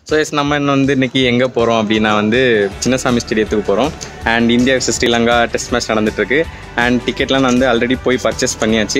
So S நம்ம இன்னைக்கு எங்கே போகிறோம் அப்படின்னா சின்னசாமி ஸ்டேடியத்துக்கு போகிறோம். And India vs Sri Lanka test match நடந்துகிட்ருக்கு. அண்ட் டிக்கெட்லாம் நான் ஆல்ரெடி போய் பர்ச்சேஸ் பண்ணியாச்சு.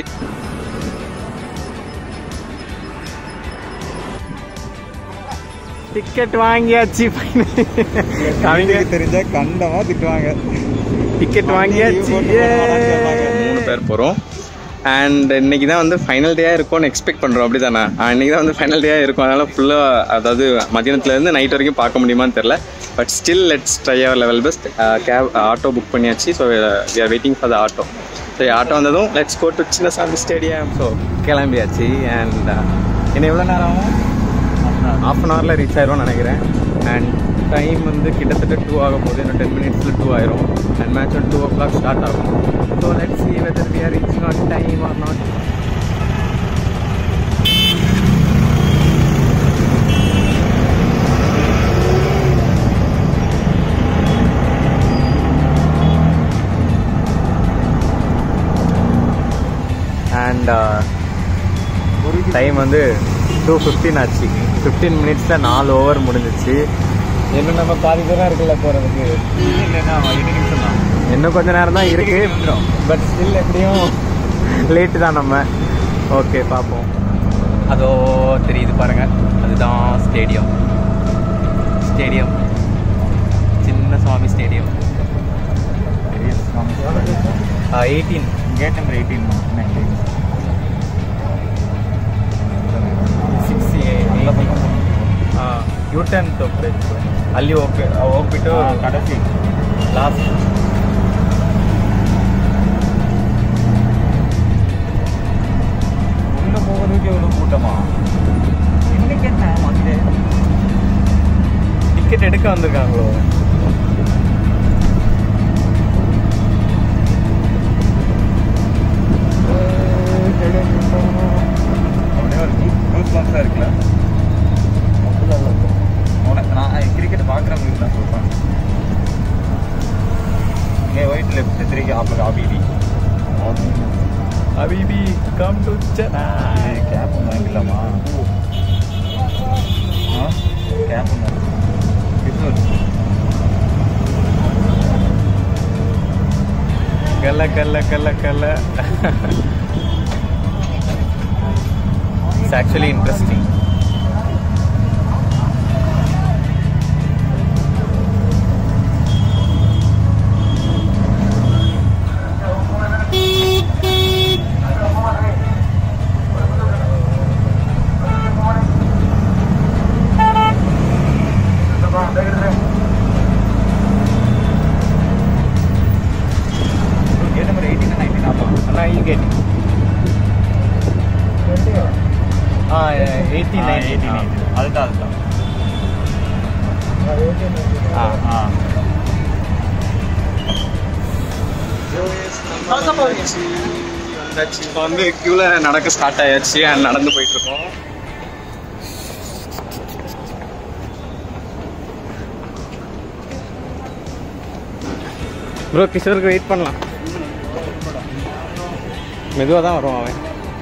டிக்கெட் வாங்கியாச்சு. அவங்களுக்கு தெரிஞ்சா கண்டமா திட்டுவாங்க. டிக்கெட் வாங்கியாச்சு. 3 பேர் போகிறோம். அண்ட் இன்றைக்கி தான் ஃபைனல் டேயாக இருக்கும்னு எக்ஸ்பெக்ட் பண்ணுறோம். அப்படி தானே இன்றைக்கி தான் ஃபைனல் டேயாக இருக்கும். அதனால் ஃபுல்லாக அதாவது மதியானத்துலேருந்து நைட் வரைக்கும் பார்க்க முடியுமான்னு தெரில. But still let's try our level best. Auto book பண்ணியாச்சு. So we are waiting for the auto. So auto வந்ததும் let's go to Chinnaswamy stadium. So கிளம்பியாச்சு. அண்ட் இன்னும் எவ்வளோ நேரம் ஆகும்? ½ an hourல ரீச் ஆயிடும்னு நினைக்கிறேன். அண்ட் டைம் கிட்டத்தட்ட 2 ஆக போகுது. இன்னும் 10 minutesல 2 ஆயிரும். அண்ட் மேட்ச் 2 o'clock ஸ்டார்ட் ஆகும். So let's see whether we are reaching on time or not. And time 2:15 ஆச்சு. 15 minutesல 4 over முடிஞ்சிச்சு. இன்னும் நம்ம பாதி தூரம் இருக்குல்ல போகிறதுக்கு. இன்னும் கொஞ்சம் நேரம் தான் இருக்கு. பட் ஸ்டில் எப்படியும் லேட்டு தான் நம்ம. ஓகே பார்ப்போம். அதோ தெரியுது பாருங்கள், அதுதான் stadium. Chinnaswamy stadium. 18 gate number 18 U-turn ತೋರಿಸ್ಬೇಕು. ಅಲ್ಲಿ ಹೋಗ್ಬಿಟ್ಟು ಕಡಸಿ ಲಾಸ್ಟ್ உள்ள போகிறதுக்கு எவ்வளோ கூட்டமா? இன்னைக்கு என்ன வந்து டிக்கெட் எடுக்க வந்திருக்காங்களோ? இருக்குல்ல, நான் கிரிக்கெட் பார்க்குறவங்களுக்கு தான் சொல்கிறேன். ஒயிட் லெஃப்ட் திருக்கி அபிபி கம் டு சென்னை. கேப் வாங்கிக்கலாமா? கேப் கல்ல it's actually interesting. Gate number 18 19 ಅಣ್ಣ ಈ ಗೇಟ್ 18 அதுதான் இப்போ கியூல நடக்க ஸ்டார்ட் ஆயாச்சு. அண்ட் நடந்து போயிட்டு இருக்கோம். ப்ரோ கிஷோருக்கு வெயிட் பண்ணலாம். மெதுவாக தான் வருவான் அவன்.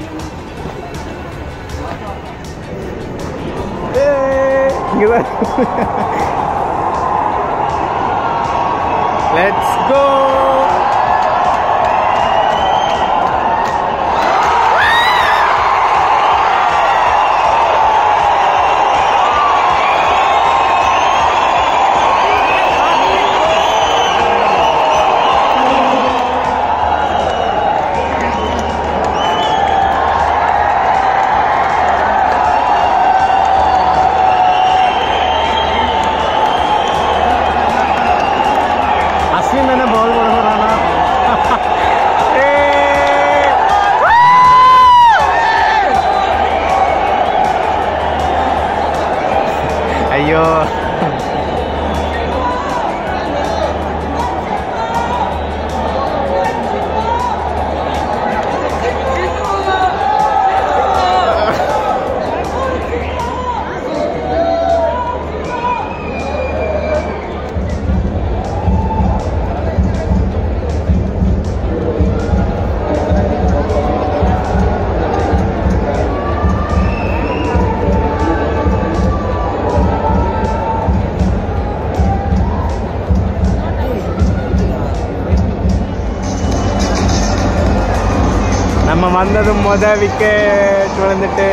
இங்கதான். Let's go. ஐயோ வந்தது விக்கெட் விழுந்துட்டு.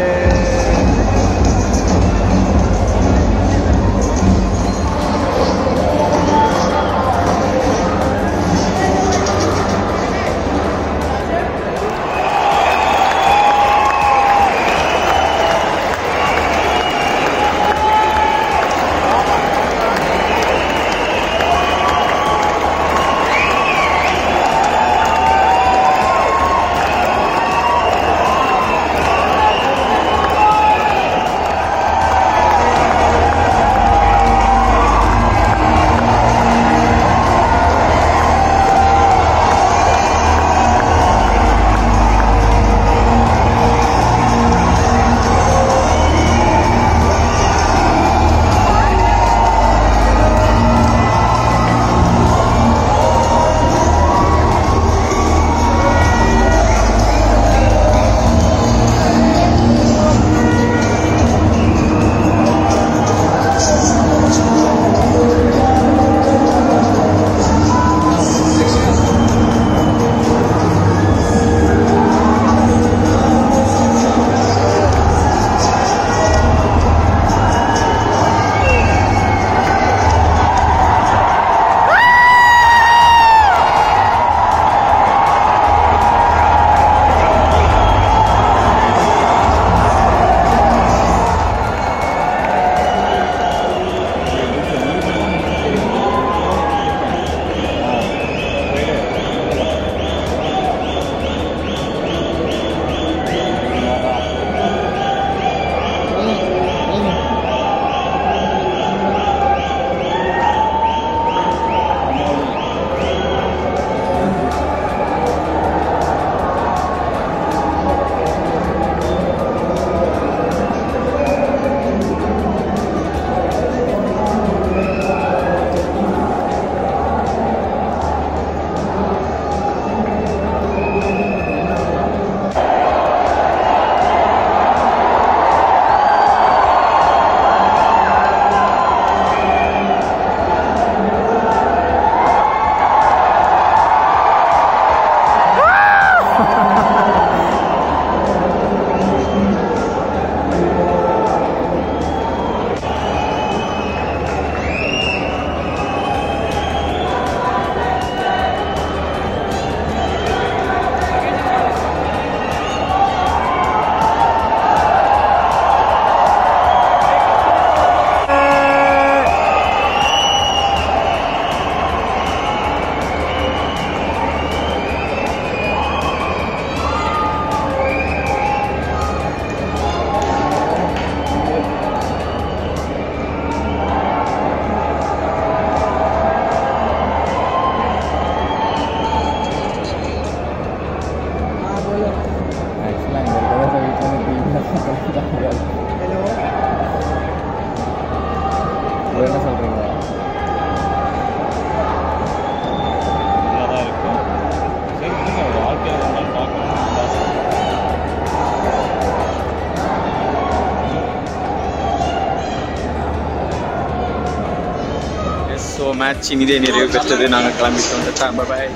மேட்ச் இனிதே நிறைவு பெற்றது. நாங்கள் கிளம்பிட்டு வந்துட்டோம். பாய்.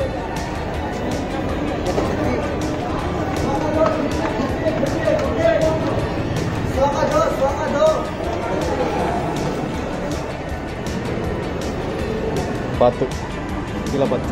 பார்த்து கீழே பார்த்து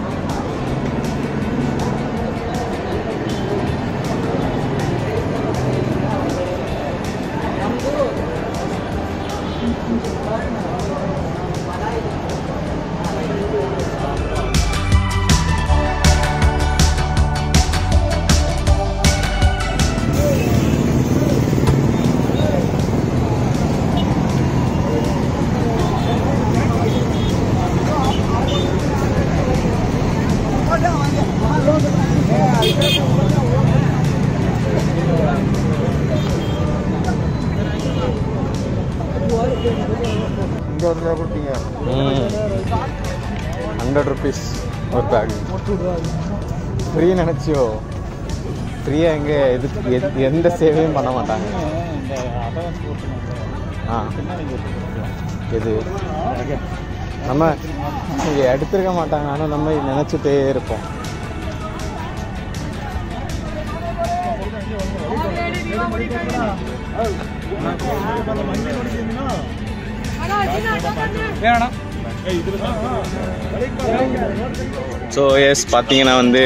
₹100 ஒரு பேக் ஃப்ரீ நினச்சியோ? ஃப்ரீயாக எங்கே எந்த சேவையும் பண்ண மாட்டாங்க. எது நம்ம எடுத்துருக்க மாட்டாங்க. ஆனால் நம்ம நினச்சிட்டே இருப்போம். ஸோ எஸ் பார்த்தீங்கன்னா வந்து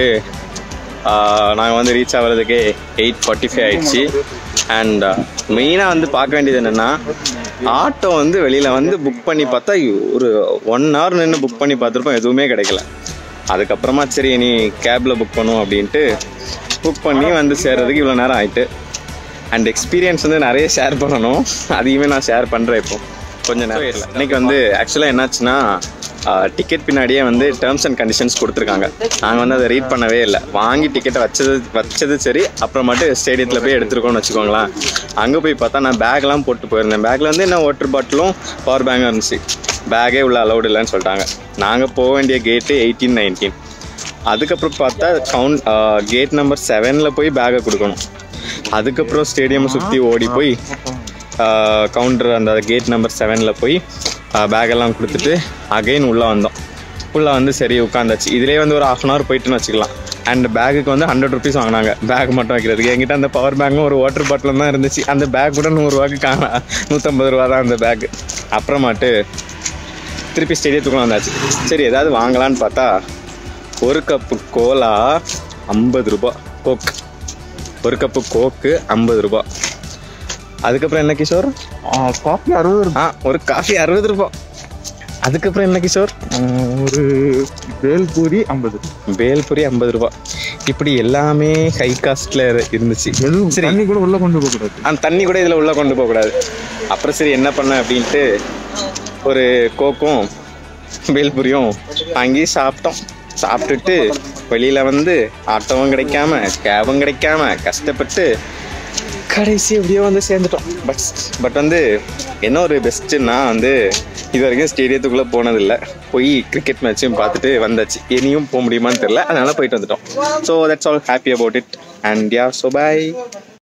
நாங்கள் வந்து ரீச் ஆகிறதுக்கு 8:45 ஆயிடுச்சு. அண்ட் மெயினாக வந்து பார்க்க வேண்டியது என்னென்னா, ஆட்டோ வந்து வெளியில் வந்து புக் பண்ணி பார்த்தா ஒரு 1 hour நின்று புக் பண்ணி பார்த்துருப்போம், எதுவுமே கிடைக்கல. அதுக்கப்புறமா சரி நீ கேபில் புக் பண்ணுவோம் அப்படின்ட்டு புக் பண்ணி வந்து சேர்றதுக்கு இவ்வளோ நேரம் ஆகிட்டு. அண்ட் எக்ஸ்பீரியன்ஸ் வந்து நிறைய ஷேர் பண்ணணும், அதையுமே நான் ஷேர் பண்ணுறேன் இப்போ கொஞ்சம் நேரம் இல்லை. இன்றைக்கி வந்து ஆக்சுவலாக என்னாச்சுன்னா, டிக்கெட் பின்னாடியே வந்து டேர்ம்ஸ் அண்ட் கண்டிஷன்ஸ் கொடுத்துருக்காங்க. நாங்கள் வந்து அதை ரீட் பண்ணவே இல்லை. வாங்கி டிக்கெட்டை வச்சது சரி, அப்புறமாட்டு ஸ்டேடியத்தில் போய் எடுத்துருக்கோன்னு வச்சுக்கோங்களேன். அங்கே போய் பார்த்தா நான் பேக்லாம் போட்டு போயிருந்தேன். பேக்கில் வந்து என்ன வாட்டர் பாட்டிலும் பவர் பேங்கும் இருந்துச்சு. பேக்கே உள்ள அலௌடு இல்லைன்னு சொல்லிட்டாங்க. நாங்கள் போக வேண்டிய கேட்டு 18, 19. அதுக்கப்புறம் பார்த்தா கேட் நம்பர் 7 போய் பேக்கை கொடுக்கணும். அதுக்கப்புறம் ஸ்டேடியம் சுற்றி ஓடி போய் கவுண்டர் அந்த கேட் நம்பர் 7 போய் பேக்கெல்லாம் கொடுத்துட்டு அகைன் உள்ளே வந்தோம். உள்ளே வந்து சரி உட்காந்தாச்சு. இதிலே வந்து ஒரு 1/2 hour போயிட்டுன்னு வச்சுக்கலாம். அண்ட் பேக்குக்கு வந்து 100 rupees வாங்கினாங்க பேக் மட்டும் வைக்கிறதுக்கு. என்கிட்ட அந்த பவர் பேங்கும் ஒரு வாட்டர் பாட்டிலும் தான் இருந்துச்சு. அந்த பேக் கூட 100 ரூபாய்க்கு 150 ரூபா தான் அந்த பேக்கு. அப்புறமாட்டு திருப்பி ஸ்டேடியத்துக்குள்ள வந்தாச்சு. சரி ஏதாவது வாங்கலான்னு பார்த்தா ஒரு கப்பு கோலா 50 ரூபா, கோக் ஒரு கப்பு கோக்கு 50 ரூபா. அதுக்கப்புறம் என்ன கிஷோர்? காஃபி 60 ரூபா. ஒரு காஃபி 60 ரூபா. அதுக்கப்புறம் என்ன கிஷோர்? ஒரு பேல்பூரி 50. பேல்பூரி 50 ரூபா. இப்படி எல்லாமே ஹை காஸ்ட்ல இருந்துச்சு. சரி, தண்ணி கூட உள்ள கொண்டு போகக்கூடாது. அந்த தண்ணி கூட இதில் உள்ள கொண்டு போகக்கூடாது. அப்புறம் சரி என்ன பண்ண அப்படின்ட்டு ஒரு கோக்கும் பேல்பூரியும் வாங்கி சாப்பிட்டோம். சாப்பிட்டுட்டு வெளியில் வந்து ஆட்டோவும் கிடைக்காம கேபும் கிடைக்காம கஷ்டப்பட்டு கடைசி எப்படியோ வந்து சேர்ந்துட்டோம். பட் வந்து என்ன ஒரு பெஸ்ட்டுன்னா வந்து இது வரைக்கும் ஸ்டேடியத்துக்குள்ளே போனதில்லை. போய் கிரிக்கெட் மேட்சும் பார்த்துட்டு வந்தாச்சு. இனியும் போக முடியுமான்னு தெரில, அதனால் போயிட்டு வந்துட்டோம். So that's all, happy about it. And yeah, so by.